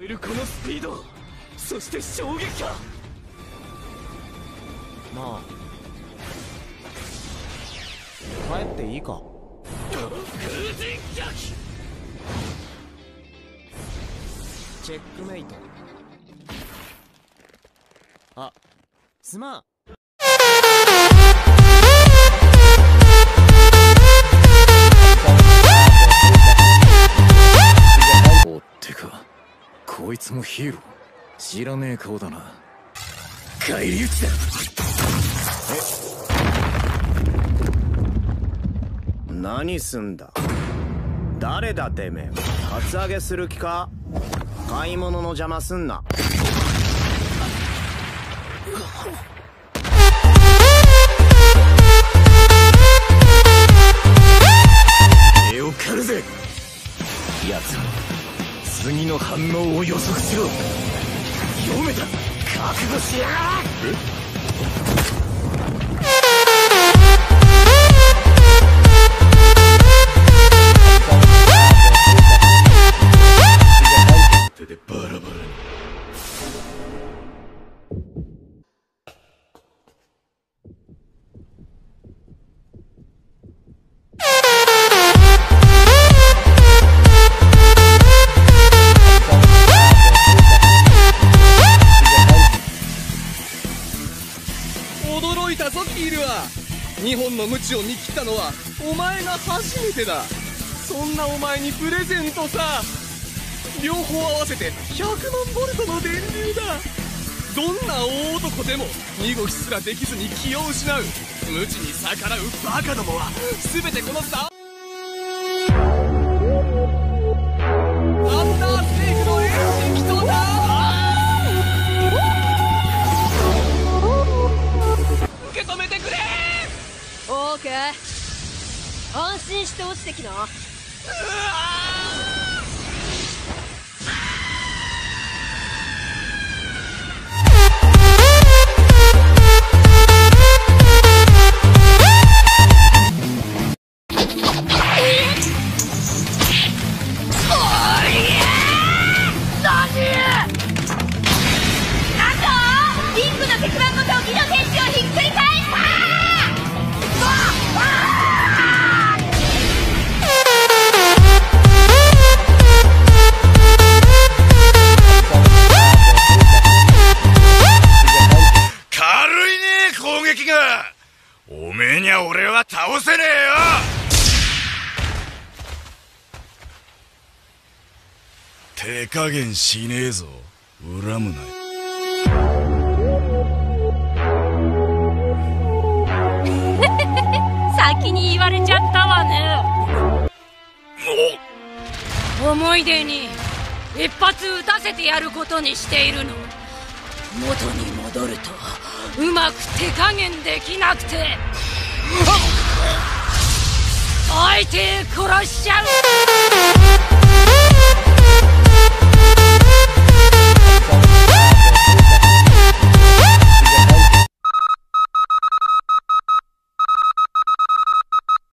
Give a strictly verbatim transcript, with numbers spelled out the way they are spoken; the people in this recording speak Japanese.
いるこのスピード、そして衝撃か。 まあ帰っていいか。 風神逆チェックメイト。あ、すまん。 おってか、こいつもヒーロー。知らねえ顔だな。返り討ちだ。 え、何すんだ。誰だてめえ。カツアゲする気か。買い物の邪魔すんな。 絵を狩るぜ。奴は次の反応を予測しろ。読めた。覚悟しやがれ。手でバラバラに。 驚いたぞキールは。にほんの鞭を見切ったのはお前が初めてだ。そんなお前にプレゼントさ。両方合わせてひゃくまんボルトの電流だ。どんな大男でも身動きすらできずに気を失う無知に逆らうバカどもは全てこのさアフターステークのエンジン起動だ。受け止めてくれ。 オーケー、安心して落ちてきな。うわおめえには俺は倒せねえよ。手加減しねえぞ。恨むなよ。 先に言われちゃったわね。思い出に一発撃たせてやることにしているの。元に戻るとうまく手加減できなくて相手殺しちゃう。